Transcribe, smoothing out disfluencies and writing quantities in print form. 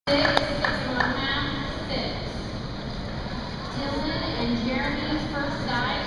6, 6.5, 6. Dylan and Jeremy's first dive.